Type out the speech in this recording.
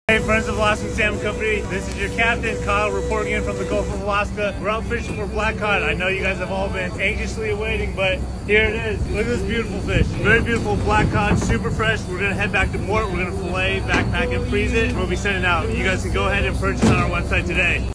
Hey friends of Alaskan Salmon Company, this is your captain Kyle reporting in from the Gulf of Alaska. We're out fishing for black cod. I know you guys have all been anxiously awaiting, but here it is. Look at this beautiful fish. Very beautiful black cod, super fresh. We're gonna head back to Mort. We're gonna fillet, backpack, and freeze it. We'll be sending out. You guys can go ahead and purchase on our website today.